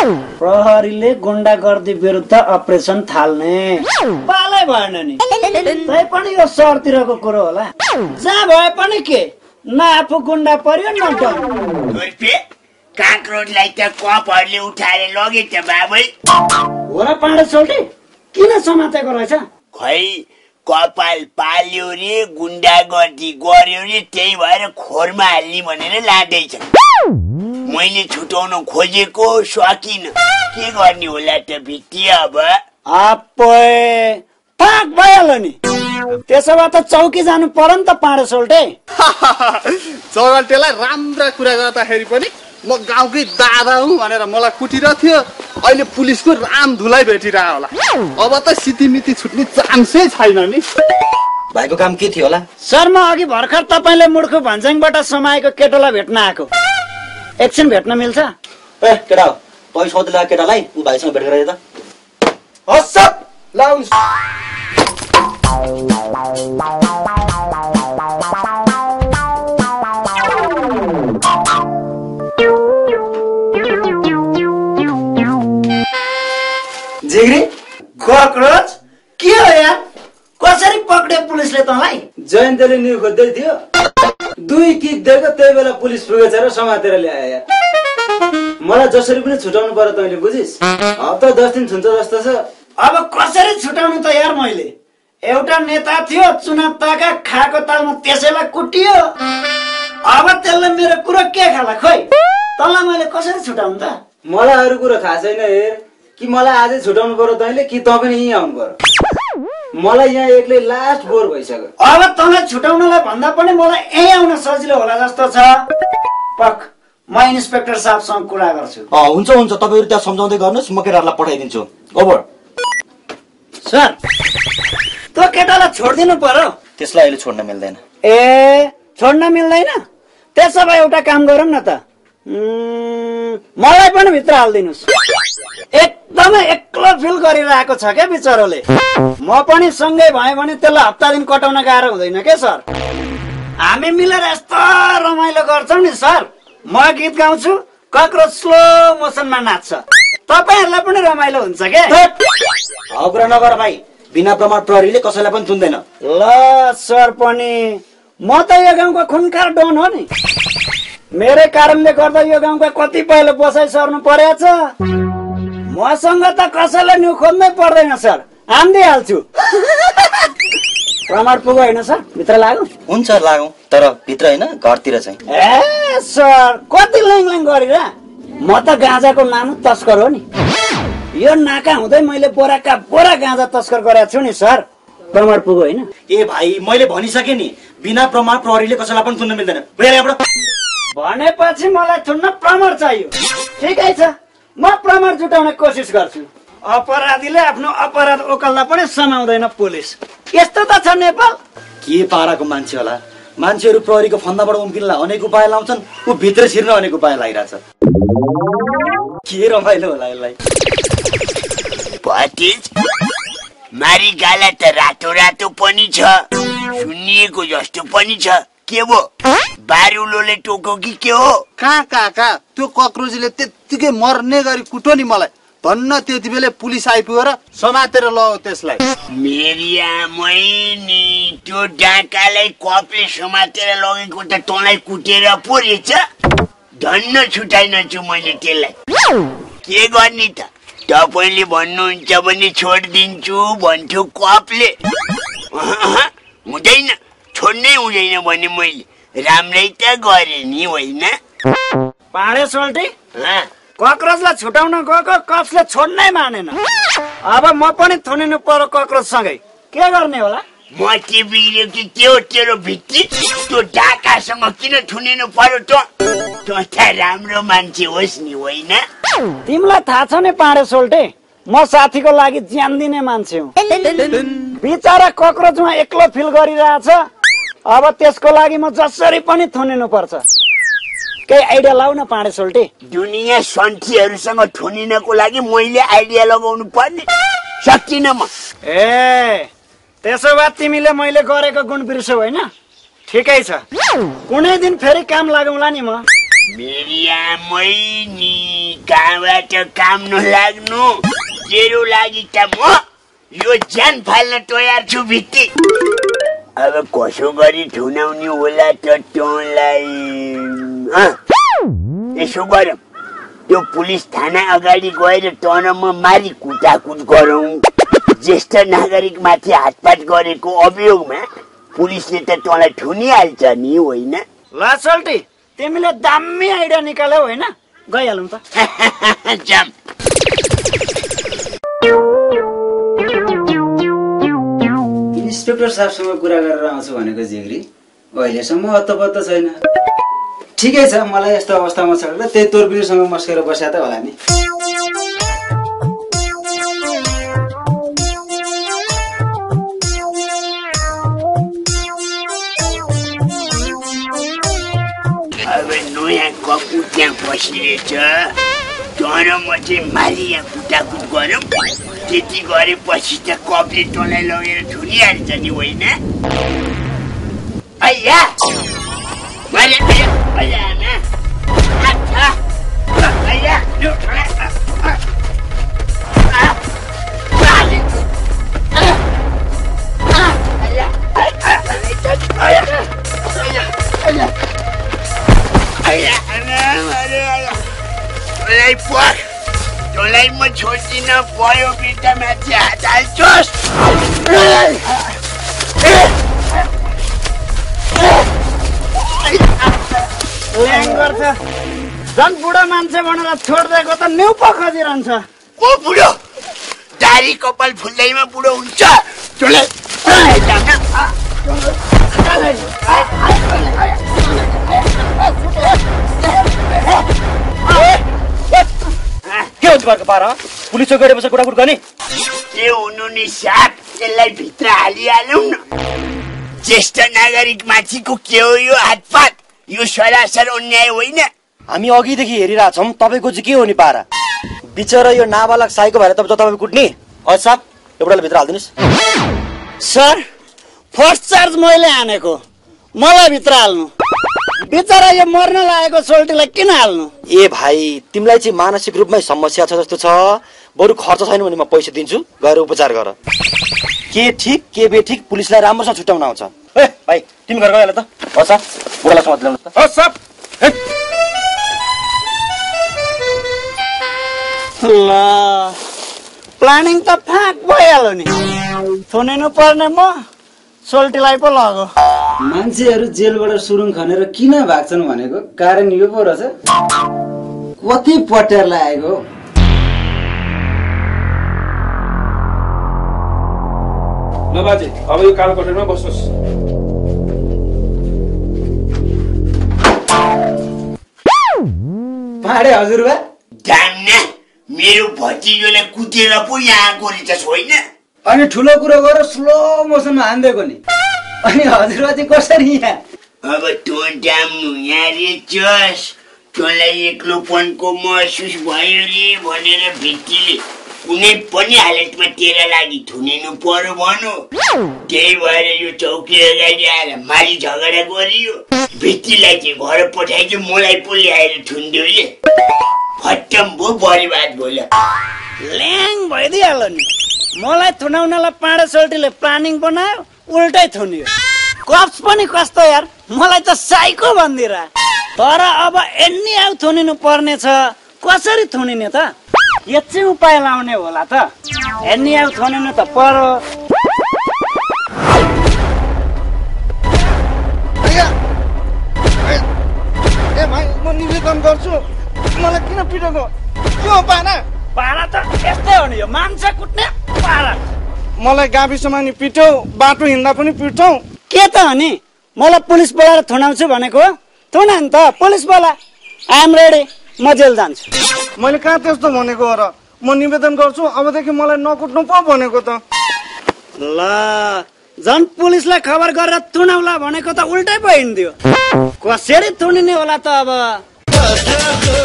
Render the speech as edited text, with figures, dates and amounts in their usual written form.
प्रहरीले गुण्डागर्दी विरुद्ध अपरेसन थाल्ने पालै भएन नि। तै पनि यो सहरतिरको कुरो होला। जहाँ भए पनि के न आफू गुण्डा पर्यो न डर। काक्रोचलाई त कपहरूले उठाएर लगे त बाबै। हो र पाँडे सोल्टी किन समातेको रहेछ? खै कपाल पाल्यो रे गुण्डागर्दी गर्यो रे त्यही भएर खोरमा हाल्ने भनेर लाँदैछ। मैले छुटाउन खोजेको सकिन के गर्ने होला त भित्ती अब। आप्पै थाक भइहाल्यो नि। त्यसो भए त चौकी जानु पर्यो नि त पाँडे सोल्टे। चौगल्टेलाई राम्रा कुरा गर्दाखेरि पनि म गाउँकै दादा हुँ भनेर मलाई कुटिरहेको थियो। अहिले पुलिसको राम धुलाई भेटिरह होला। अब त सितिमिति छुट्ने चान्सै छैन नि। भाइको काम के थियो होला? सर म अघि भर्खर तपाईले मुड्खु भन्ज्याङबाट समाएको केटोलाई भेट्न आएको। एकछिन भेट्न मिल्छ? ए केटा हो तै सोध्ला केटालाई उ भाइसँग भेट गरे त। हस् लाउन्स। जिग्री कक्रोच के हो यार? कसरी पक्रे पुलिसले तँलाई? जयन्तले न्यु खोज्दै थियो। 2 किक दिएको त्यही बेला पुलिस पुगेछ र समातेर ल्याए यार। मलाई जसरी पनि छुटाउनु पर्यो तैँले बुझिस्? हप्ता 10 दिन छुन्छ जस्तो छ। अब कसरी छुटाउनु त यार? मैले एउटा नेता थियो चुनाव ताका खाएको तालमा त्यसैलाई कुटियो। अब त्यसले मेरो कुरो के खाला खोइ? तँलाई मैले कसरी छुटाउनु त? मलाई अरू कुरो थाहा छैन हेर। कि मलाई आजै छुटाउनु पर्यो तैँले कि तँ पनि यहीँ आउनु पर्यो? मलाई यहाँ एक्लै लास्ट बोर भइसक्यो। अब तँलाई छुटाउनलाई भन्दा पनि मलाई यहीँ आउन सजिलो होला जस्तो छ। पक म इन्सपेक्टर साहबसँग कुरा गर्छु। हुन्छ हुन्छ तपाईहरु त्यहाँ सम्झाउँदै गर्नुस् म केटालाई पठाइदिन्छु। ओभर। सर त्यो केटालाई छोड्दिनु पर्यो। त्यसलाई अहिले छोड्न मिल्दैन। ए छोड्न मिल्दैन? त्यसो भए एउटा काम गरौँ न त। मलाई पनि भित्र हाल्दिनुस्। एकदमै एक्लो फिल गरिरहेको छ क्या बिचरोले। म पनि सँगै भए भने त्यसलाई हप्ता दिन कटाउन गाह्रो हुँदैन के सर? हामी मिलेर यस्तो रमाइलो गर्छौँ नि सर। म गीत गाउँछु कक्रोच स्लो मोसनमा नाच्छ। तपाईहरुलाई पनि रमाइलो हुन्छ के? हौकुरा नगर भाइ। बिना प्रमाण प्रहरीले कसैलाई पनि चुन्दैन। ल सर पनि म त यो गाउँको खुनखार डन हो नि। मेरै कारणले गर्दा यो गाउँका कतिपयले बसाइ सर्नु परेछ। मसँग त कसैलाई न्यु खोज्नै पर्दैन सर। हान्दिहाल्छु। प्रमाण पुग्यो होइन सर? भित्र लागौँ? हुन्छ लागौँ तर भित्र होइन घरतिर चाहिँ। ए सर कति ल्याङ गरेर? म त गाँजाको नाम तस्कर हो नि। यो नाका हुँदै मैले बोराका बोरा गाँजा तस्कर गरेको छु नि सर। प्रमाण पुग्यो होइन? ए भाइ मैले भनिसकेँ नि बिना प्रमाण प्रहरीले कसैलाई पनि चुन्न मिल्दैन। भनेपछि मलाई थुन्न प्रमाण चाहियो। ठिकै छ म प्रमाण जुटाउने कोसिस गर्छु। अपराधीले आफ्नो अपराध ओकल्दा पनि समाउँदैन पुलिस। यस्तो त छ नेपाल। के पाराको मान्छे होला? मान्छेहरू प्रहरीको फन्दाबाट उम्किनलाई अनेक उपाय लाउँछन्। ऊ भित्र छिर्न अनेक उपाय लागिरहेछ। के रमाइलो होला यसलाई? भतिज मारी गाला त रातो रातो पनि छ सुनिएको जस्तो पनि छ। के भो बारुलोले टोको कि के हो? कहाँ काका त्यो कक्रोचले त्यतिकै मर्ने गरी कुटो नि मलाई भन्न। त्यति बेला पुलिस आइपुगेर समातेर लग्यो त्यसलाई। मेरी आमै नि त्यो डाकालाई कपले समातेर लगेको त तँलाई कुटेर पो रहेछ। धन्न छुटाइनछु मैले त्यसलाई। के गर्ने त? तपाईले भन्नुहुन्छ भने छोडिदिन्छु भन्छु कपले। हुँदैन छोड्नै हुँदैन भने मैले राम्रै त गरे नि होइन? पाडे सोल्टी कक्रोचलाई छुटाउन गएको कप्सले छोड्नै मानेन। अब म पनि थुनिनु पर्यो कक्रोच सँगै। के गर्ने होला? म के बिग्रियो कि के हो तेरो भित्ती? त्यो डाकासँग किन थुनिनु पर्यो त? तँ त राम्रो मान्छे होस् नि होइन? तिमीलाई थाहा छ नि पाडे सोल्टे म साथीको लागि ज्यान दिने मान्छे हुँ। बिचारा कक्रोचमा एक्लो फिल गरिरहेछ। अब त्यसको लागि म जसरी पनि थुनिनु पर्छ। केही आइडिया लाउ न पाडे सोल्टे। दुनियाँ सन्थीहरूसँग थुनिनको लागि मैले आइडिया लगाउनु पर्ने? सक्दिनँ म। ए त्यसो भए तिमीले मैले गरेको गुण बिर्सौ होइन? ठिकै छ कुनै दिन फेरि काम लागौँला नि म। मेरी आमैनी कहाँबाट काम नलाग्नु तेरो लागि त म यो ज्यान फाल्न तयार छु भित्ती। अब कसो गरी ठुनाउने होला त तँलाई? यसो गरौँ त्यो पुलिस थाना अगाडि गएर तँ म मारी कुटाकुट गरौँ। ज्येष्ठ नागरिक माथि हातपात गरेको अभियोगमा पुलिसले त तँलाई ठुनिहाल्छ नि होइन? ल सोल्टी तिमीले दामी आइडिया निकाल्यौ होइन? गइहालौँ त। जाम। इन्सपेक्टर साहबसँग कुरा गरेर आउँछु भनेको जिग्री अहिलेसम्म अत्तपत्त छैन। ठिकै छ मलाई यस्तो अवस्थामा छोडेर त्यही तोरबिरसँग मस्केर बस्या त होला नि। अब नयाँ कपु त्यहाँ बसिरहेछ तर म चाहिँ माली यहाँ कुटाकुट गरौँ। त्यति गरेपछि त कपले तँलाई लगेर ठुनिहाल्छ नि होइन? अय्या माले अय्या अय्या आमा अच्छा अय्या लु तँलाई म छोड्दिन भयो बिर्ता माथि हात हाल्छोस्। ल्याङ गर्छ झन् बुढो मान्छे भनेर छोडिदिएको त न्यु पो खोजिरहन्छ। ओ बुढो दारी कपाल फुल्दैमा बुढो हुन्छ तँलाई के हुन्छ घरको पारा पुलिस चौकी गएपछि कुटाकुट गर्ने के हुनु नि साप त्यसलाई भित्र हालिहालौँ न। ज्येष्ठ नागरिक माथिको के हो यो हातपात? यो सरासर अन्याय होइन। हामी अघिदेखि हेरिरहेछौँ तपाईँको चाहिँ के हो नि पारा? बिचरा यो नाबालक साइको भएर तपाईँ कुट्ने? अझ साहब एउटाले भित्र हालिदिनुहोस्। सर फर्स्ट चार्ज मैले हानेको मलाई भित्र हाल्नु। बिचरा यो मर्न लागेको सोल्टीलाई किन हाल्नु? ए भाइ तिमीलाई चाहिँ मानसिक रूपमै समस्या छ जस्तो छ। बरु खर्च छैन भने म पैसा दिन्छु गएर उपचार गर। के ठिक के बेठिक पुलिसलाई राम्रोसँग छुट्याउन आउँछ। ए भाइ तिमी घर गइहाल त। हस् सर बुढालाई समात ल्याउनु त। हस् सब ल प्लानिङ त फाक भइहाल्यो नि। थुनिनु पर्ने म सोल्टीलाई पो लगो। मान्छेहरू जेलबाट सुरुङ खनेर किन भाग्छन् भनेको कारण यो पो रहेछ। कति पट्यार लागेको। ल बाजे अब यो कालो कोठरीमा बस्नुहोस्। पाडे हजुरबा जान्न मेरो भतिजोले कुटेर पो यहाँ आएको रहेछ होइन? अनि ठुलो कुरो गरेर स्लो मोसनमा हान्दिएको नि। अनि हजुरबा चाहिँ कसरी यहाँ? अब तँ डाम्नु यहाँ रहेछस् तँलाई एक्लोपनको महसुस भयो रे भनेर भित्तीले कुनै पनि हालतमा तेरा लागि थुनिनु पर्यो भनौ। त्यही भएर यो चौकी अगाडि आएर मारी झगडा गरियो। भित्तीलाई चाहिँ घर पठाइदियो मलाई पो ल्याएर थुनिदियो रे। खत्तम भयो बर्बाद भयो। ल्याङ भइदिइहाल्यो नि। मलाई थुनाउनलाई पाडे सोल्टीले प्लानिङ बनायो उल्टै थुनियो। कप्स पनि कस्तो यार मलाई त साइको भन्दिरा। तर अब एन्नी आउ थुनिनु पर्ने छ कसरी थुनिने त? यति उपाय लाउने होला त। एन्नी आउ थुनिनु त पर्यो। ए भाइ म निवेदन गर्छु मलाई किन पिटेको? के हो पारा? पारा त यस्तै हो नि यो मान्छे कुट्ने पारा। मलाई गाविसमा नि पिट्यौ बाटो हिँड्दा पनि पिट्छौ। के त हो नि मलाई पुलिस बोलाएर थुनाउँछु भनेको? थुना नि त पुलिस बोला। आई एम रेडी म जेल जान्छु। मैले कहाँ त्यस्तो भनेको हो र? म निवेदन गर्छु अबदेखि मलाई नकुट्नु पो भनेको त। ल झन् पुलिसलाई खबर गरेर थुनाउला भनेको त उल्टै पो हिँड्दियो। कसरी थुनिने होला त अब?